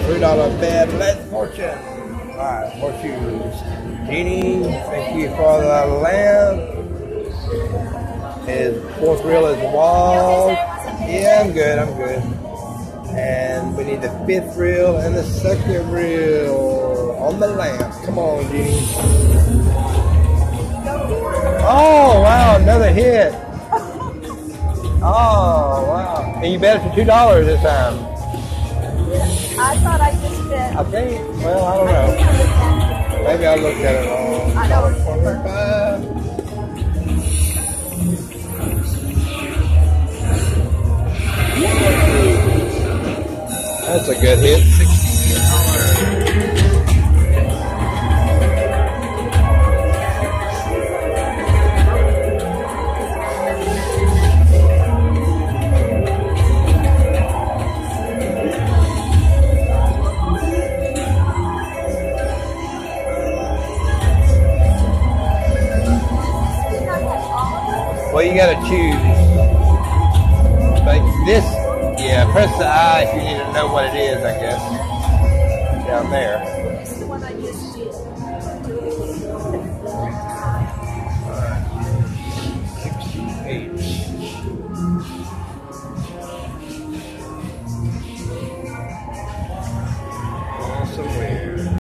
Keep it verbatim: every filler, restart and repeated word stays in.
three dollar bet. Let's fortune. Alright, horseshoes. Jeannie, thank you for the lamp. His fourth reel is wall. Yeah, I'm good, I'm good. And we need the fifth reel and the second reel on the lamp. Come on, Jeannie. Oh, wow, another hit. Oh, wow. And you bet it for two dollars this time. I thought I just bet. I think, well, I don't know. Maybe I looked at it wrong. I know. twenty-five. That's a good hit. sixteen dollars. Well, you gotta choose. Like this, yeah, press the I if you need to know what it is, I guess. Down there. It's the one I just did.